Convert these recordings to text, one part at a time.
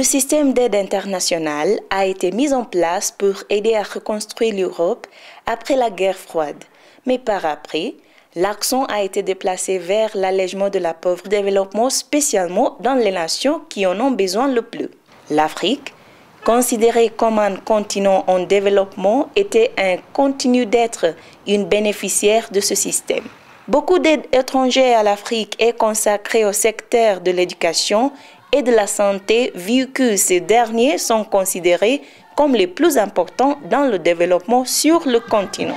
système d'aide internationale a été mis en place pour aider à reconstruire l'Europe après la guerre froide. Mais par après, l'accent a été déplacé vers l'allègement de la pauvreté et le développement, spécialement dans les nations qui en ont besoin le plus. L'Afrique, considérée comme un continent en développement, était et continue d'être une bénéficiaire de ce système. Beaucoup d'aide étrangère à l'Afrique est consacrée au secteur de l'éducation et de la santé, vu que ces derniers sont considérés comme les plus importants dans le développement sur le continent.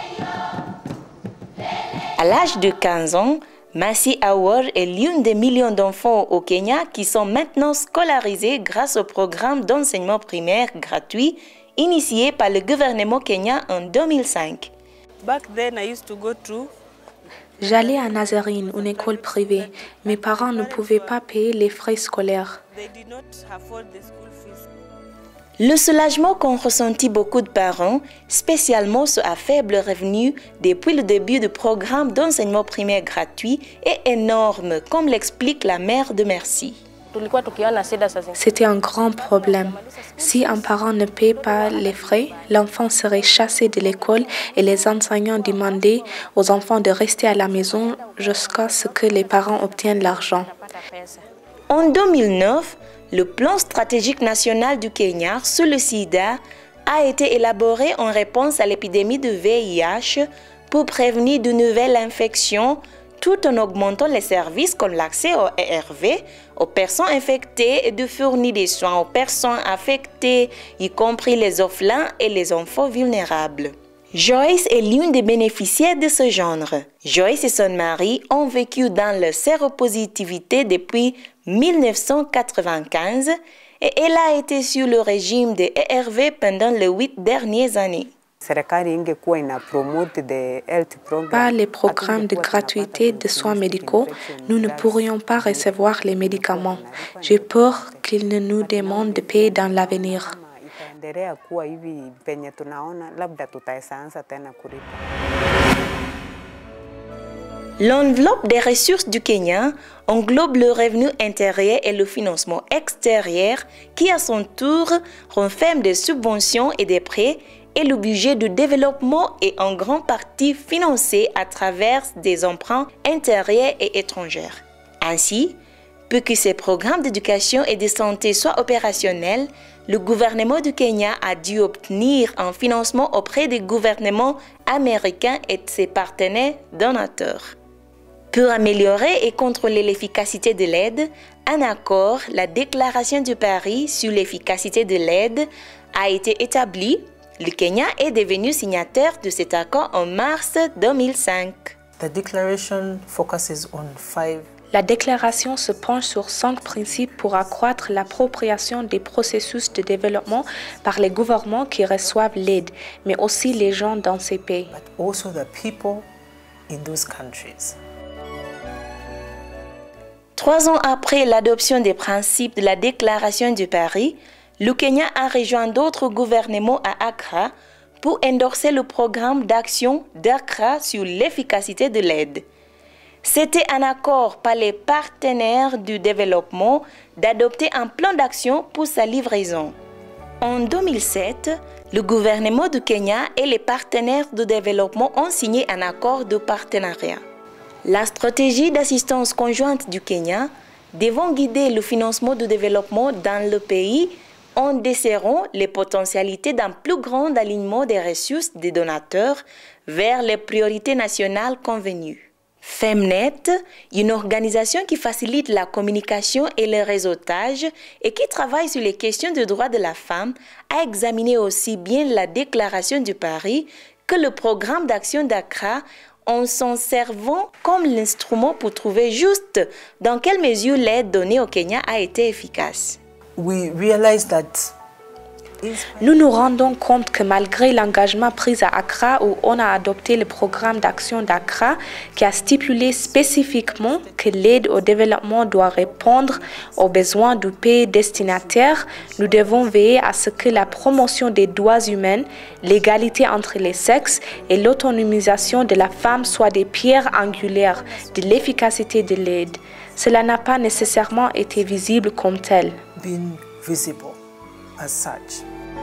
À l'âge de 15 ans, Mercy Aouar est l'une des millions d'enfants au Kenya qui sont maintenant scolarisés grâce au programme d'enseignement primaire gratuit initié par le gouvernement kenyan en 2005. J'allais à Nazarene, une école privée. Mes parents ne pouvaient pas payer les frais scolaires. Le soulagement qu'ont ressenti beaucoup de parents, spécialement ceux à faible revenu, depuis le début du programme d'enseignement primaire gratuit, est énorme, comme l'explique la mère de Mercy. C'était un grand problème. Si un parent ne paie pas les frais, l'enfant serait chassé de l'école et les enseignants demandaient aux enfants de rester à la maison jusqu'à ce que les parents obtiennent l'argent. En 2009, le plan stratégique national du Kenya sur le sida a été élaboré en réponse à l'épidémie de VIH pour prévenir de nouvelles infections tout en augmentant les services comme l'accès aux ARV aux personnes infectées et de fournir des soins aux personnes affectées, y compris les orphelins et les enfants vulnérables. Joyce est l'une des bénéficiaires de ce genre. Joyce et son mari ont vécu dans la séropositivité depuis 1995 et elle a été sur le régime des ARV pendant les 8 dernières années. Par les programmes de gratuité de soins médicaux, nous ne pourrions pas recevoir les médicaments. J'ai peur qu'ils ne nous demandent de payer dans l'avenir. L'enveloppe des ressources du Kenya englobe le revenu intérieur et le financement extérieur qui, à son tour, renferme des subventions et des prêts et le budget de développement est en grande partie financé à travers des emprunts intérieurs et étrangers. Ainsi, pour que ces programmes d'éducation et de santé soient opérationnels, le gouvernement du Kenya a dû obtenir un financement auprès des gouvernements américains et de ses partenaires donateurs. Pour améliorer et contrôler l'efficacité de l'aide, un accord, la Déclaration de Paris sur l'efficacité de l'aide, a été établi. Le Kenya est devenu signataire de cet accord en mars 2005. La déclaration se penche sur 5 principes pour accroître l'appropriation des processus de développement par les gouvernements qui reçoivent l'aide, mais aussi les gens dans ces pays. 3 ans après l'adoption des principes de la Déclaration de Paris, le Kenya a rejoint d'autres gouvernements à Accra pour endorser le programme d'action d'Accra sur l'efficacité de l'aide. C'était un accord par les partenaires du développement d'adopter un plan d'action pour sa livraison. En 2007, le gouvernement du Kenya et les partenaires de développement ont signé un accord de partenariat. La stratégie d'assistance conjointe du Kenya devant guider le financement du développement dans le pays en desserrant les potentialités d'un plus grand alignement des ressources des donateurs vers les priorités nationales convenues. Femnet, une organisation qui facilite la communication et le réseautage et qui travaille sur les questions de droits de la femme, a examiné aussi bien la Déclaration de Paris que le programme d'action d'Accra en s'en servant comme l'instrument pour trouver juste dans quelle mesure l'aide donnée au Kenya a été efficace. Nous nous rendons compte que malgré l'engagement pris à Accra où on a adopté le programme d'action d'Accra qui a stipulé spécifiquement que l'aide au développement doit répondre aux besoins du pays destinataire, nous devons veiller à ce que la promotion des droits humains, l'égalité entre les sexes et l'autonomisation de la femme soient des pierres angulaires de l'efficacité de l'aide. Cela n'a pas nécessairement été visible comme tel. visible as such.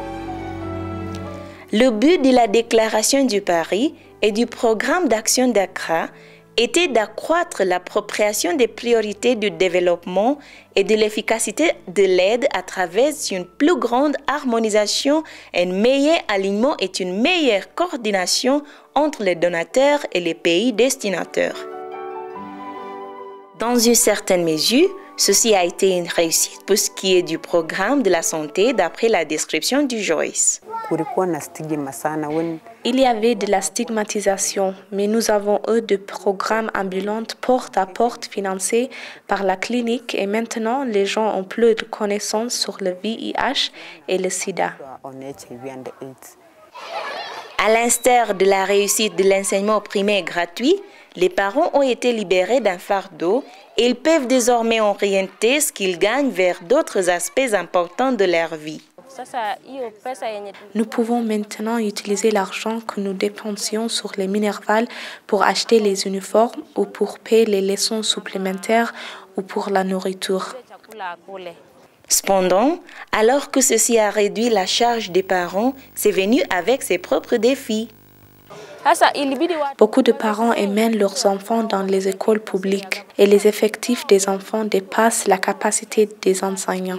Le but de la Déclaration de Paris et du programme d'action d'Accra était d'accroître l'appropriation des priorités du développement et de l'efficacité de l'aide à travers une plus grande harmonisation, un meilleur alignement et une meilleure coordination entre les donateurs et les pays destinataires. Dans une certaine mesure, ceci a été une réussite pour ce qui est du programme de la santé d'après la description du Joyce. Il y avait de la stigmatisation, mais nous avons eu des programmes ambulants porte à porte financés par la clinique et maintenant les gens ont plus de connaissances sur le VIH et le sida. À l'instar de la réussite de l'enseignement primaire gratuit, les parents ont été libérés d'un fardeau et ils peuvent désormais orienter ce qu'ils gagnent vers d'autres aspects importants de leur vie. Nous pouvons maintenant utiliser l'argent que nous dépensions sur les Minerval pour acheter les uniformes ou pour payer les leçons supplémentaires ou pour la nourriture. Cependant, alors que ceci a réduit la charge des parents, c'est venu avec ses propres défis. Beaucoup de parents emmènent leurs enfants dans les écoles publiques et les effectifs des enfants dépassent la capacité des enseignants.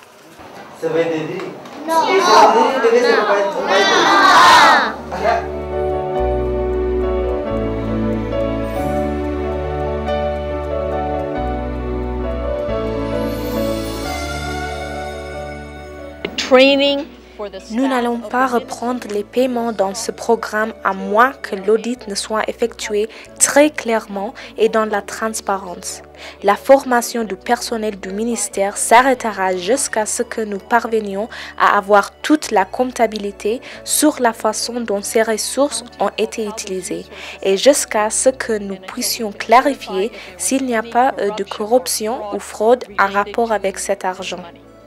Nous n'allons pas reprendre les paiements dans ce programme à moins que l'audit ne soit effectué très clairement et dans la transparence. La formation du personnel du ministère s'arrêtera jusqu'à ce que nous parvenions à avoir toute la comptabilité sur la façon dont ces ressources ont été utilisées et jusqu'à ce que nous puissions clarifier s'il n'y a pas de corruption ou fraude en rapport avec cet argent.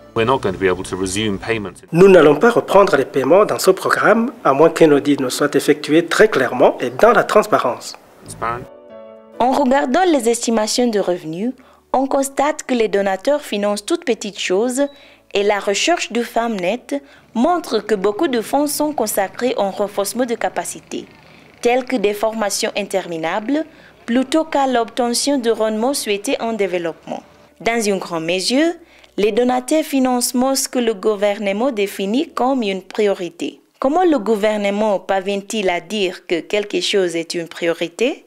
Nous n'allons pas reprendre les paiements dans ce programme à moins qu'un audit ne soit effectué très clairement et dans la transparence. En regardant les estimations de revenus, on constate que les donateurs financent toutes petites choses et la recherche du FAMNet montre que beaucoup de fonds sont consacrés au renforcement de capacités, telles que des formations interminables, plutôt qu'à l'obtention de rendements souhaités en développement. Dans une grande mesure, les donateurs financent ce que le gouvernement définit comme une priorité. Comment le gouvernement parvient-il à dire que quelque chose est une priorité?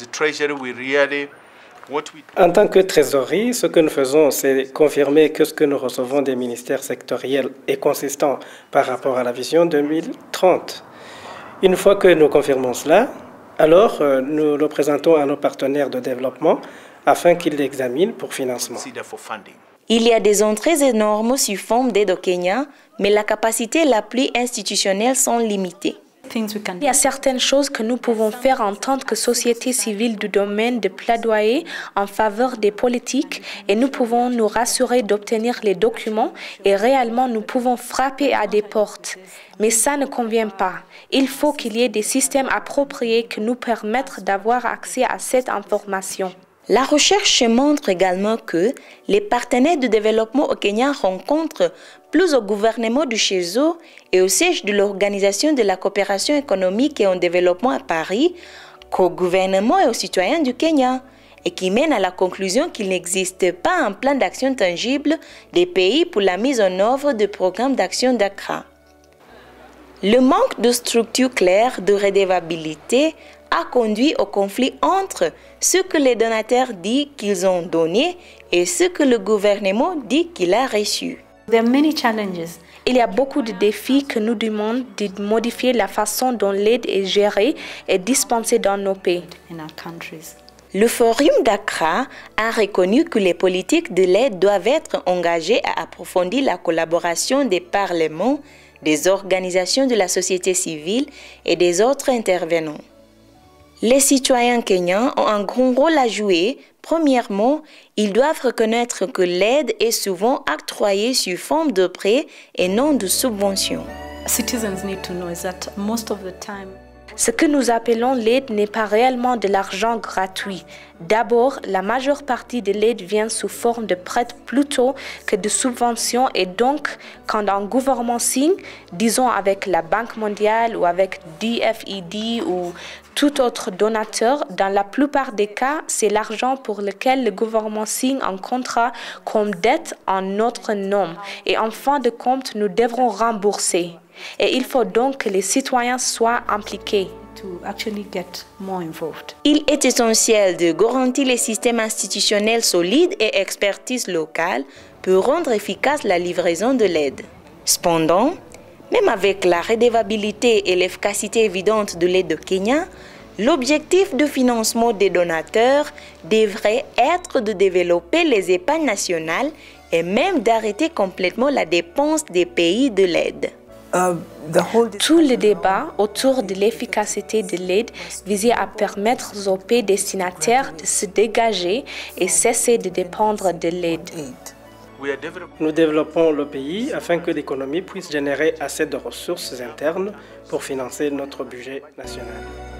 En tant que trésorerie, ce que nous faisons, c'est confirmer que ce que nous recevons des ministères sectoriels est consistant par rapport à la vision 2030. Une fois que nous confirmons cela, alors nous le présentons à nos partenaires de développement afin qu'ils l'examinent pour financement. Il y a des entrées énormes sur forme d'aide au Kenya, mais la capacité la plus institutionnelle sont limitées. Il y a certaines choses que nous pouvons faire en tant que société civile du domaine de plaidoyer en faveur des politiques et nous pouvons nous rassurer d'obtenir les documents et réellement nous pouvons frapper à des portes. Mais ça ne convient pas. Il faut qu'il y ait des systèmes appropriés qui nous permettent d'avoir accès à cette information. La recherche montre également que les partenaires de développement au Kenya rencontrent plus au gouvernement du chez eux et au siège de l'Organisation de la coopération économique et en développement à Paris qu'au gouvernement et aux citoyens du Kenya et qui mène à la conclusion qu'il n'existe pas un plan d'action tangible des pays pour la mise en œuvre du programme d'action d'Accra. Le manque de structure claire de redevabilité a conduit au conflit entre ce que les donateurs disent qu'ils ont donné et ce que le gouvernement dit qu'il a reçu. Il y a beaucoup de défis que nous demandent de modifier la façon dont l'aide est gérée et dispensée dans nos pays. Le Forum d'Accra a reconnu que les politiques de l'aide doivent être engagées à approfondir la collaboration des parlements, des organisations de la société civile et des autres intervenants. Les citoyens kenyans ont un grand rôle à jouer. Premièrement, ils doivent reconnaître que l'aide est souvent octroyée sous forme de prêts et non de subventions. Ce que nous appelons l'aide n'est pas réellement de l'argent gratuit. D'abord, la majeure partie de l'aide vient sous forme de prêts plutôt que de subventions et donc, quand un gouvernement signe, disons avec la Banque mondiale ou avec DFID ou tout autre donateur, dans la plupart des cas, c'est l'argent pour lequel le gouvernement signe un contrat comme dette en notre nom et en fin de compte, nous devrons rembourser. Et il faut donc que les citoyens soient impliqués. Il est essentiel de garantir les systèmes institutionnels solides et expertise locale pour rendre efficace la livraison de l'aide. Cependant, même avec la redevabilité et l'efficacité évidente de l'aide au Kenya, l'objectif de financement des donateurs devrait être de développer les épargnes nationales et même d'arrêter complètement la dépense des pays de l'aide. Tout le débat autour de l'efficacité de l'aide visait à permettre aux pays destinataires de se dégager et cesser de dépendre de l'aide. Nous développons le pays afin que l'économie puisse générer assez de ressources internes pour financer notre budget national.